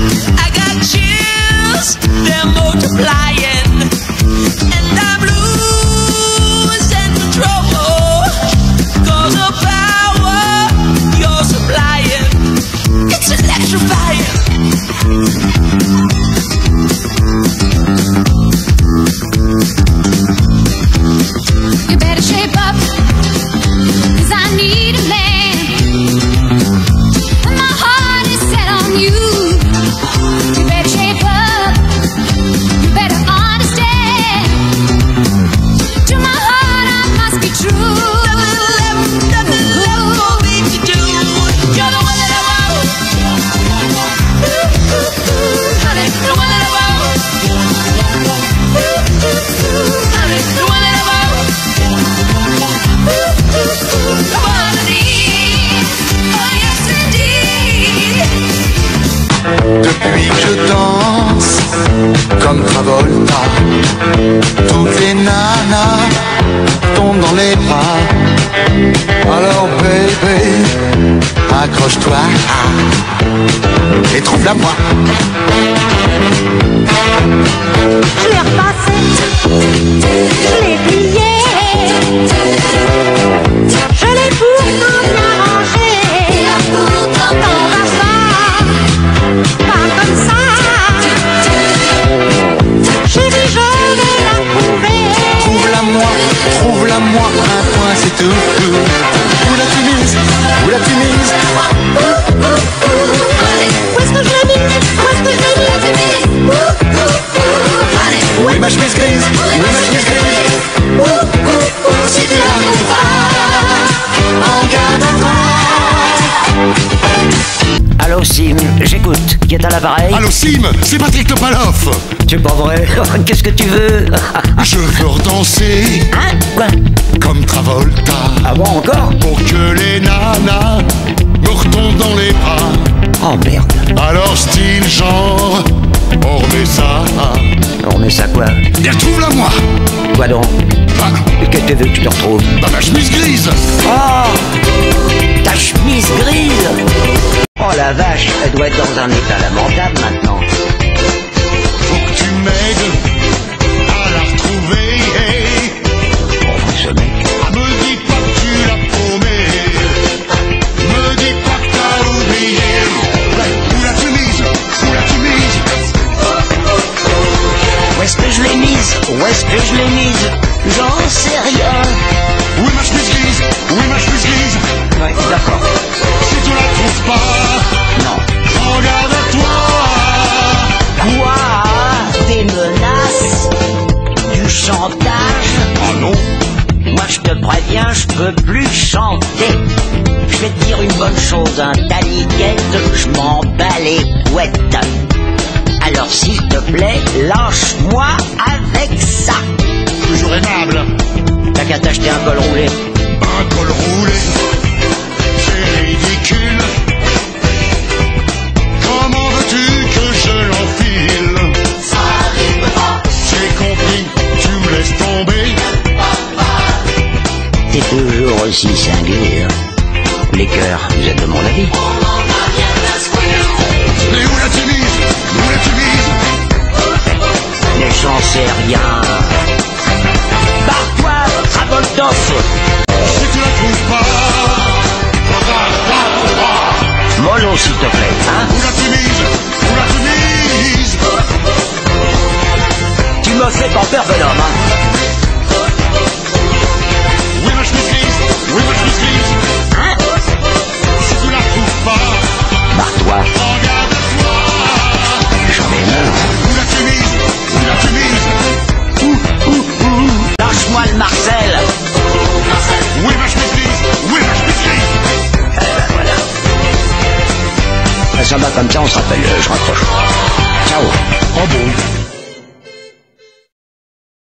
I got chills, they're multiplying, and I'm losing control. Cause the power you're supplying, it's electrifying. You better shape up, cause I need a man, and my heart is set on you. You better shape up, you better understand. To my heart I must be true. Nothing left for me to do. You're the one that I want, honey, the one that I want, honey, the one that I want, the one I need. Oh yes indeed. Depuis que je danse comme Travolta, toutes les nanas tombent dans les bras. Alors baby, accroche-toi et trouve-la moi. Je l'ai repassé, je l'ai plié, je l'ai pourtant bien rangé. T'en vas pas comme ça. Chérie, je vais la trouver. Trouve-la moi, un point c'est tout. Où l'as-tu mise? Où l'as-tu mise? Où est-ce que je l'ai mis? Où est-ce que je l'ai mis? Où est ma chemise grise? Où est ma chemise grise? Si tu la trouves pas, en garde à toi. Allô Sim, j'écoute. Qui est à l'appareil? Allô Sim, c'est Patrick Topaloff. C'est pas vrai. Qu'est-ce que tu veux? Je veux redanser Hein? Quoi? comme Travolta, Ah bon, encore? pour que les nanas me retombent dans les bras. Oh merde. Alors style genre, on remet ça. On met ça quoi? Et retrouve-la moi. Quoi donc? Bah, Qu'est-ce que tu veux que je te retrouve? bah ma chemise grise. Oh! Ta chemise grise! Oh la vache, elle doit être dans un état lamentable maintenant. Faut que tu m'aides à la retrouver. Oh, ce mec. Me dis pas que tu l'as paumé. Me dis pas que t'as oublié. Où l'as-tu mise? Où l'as-tu mise? Où est-ce que je l'ai mise? Où est-ce que je l'ai mise? J'en sais rien. Où est ma chemise grise? Où est ma chemise grise? Ouais, d'accord. Si tu la trouves pas, Non. regarde à toi. Quoi? Des menaces? Du chantage? Ah non. Moi je te préviens, je peux plus chanter. Je vais te dire une bonne chose, hein, taniquette, je m'en bats les couettes. Alors s'il te plaît, lâche-moi avec ça. Toujours aimable. T'as qu'à t'acheter un col roulé. Un col roulé, c'est ridicule. Comment veux-tu que je l'enfile? Ça arrive pas, J'ai compris, tu me laisses tomber. T'es toujours aussi singulier, hein. Les cœurs, vous êtes de mon avis. on en a rien à secouer. Mais où l'as-tu mise? Où l'as-tu mise? Mais j'en sais rien. Barre-toi, Travoltoff. Si tu la trouves pas, Mollo, s'il te plaît, hein. où l'as-tu mise? Où l'as-tu mise? Tu me fais pas peur, bonhomme, hein. Où est ma chemise grise? Où est ma chemise grise? Hein? Si tu la trouves pas, Barre-toi, regarde à toi. j'en ai marre. Où l'as-tu mise? Où l'as-tu mise? Lâche-moi le Marcel. Où est ma chemise grise? Où est ma chemise grise? Eh ben voilà. Ça va comme ça, on se rappelle, je raccroche. Ciao. Oh bon.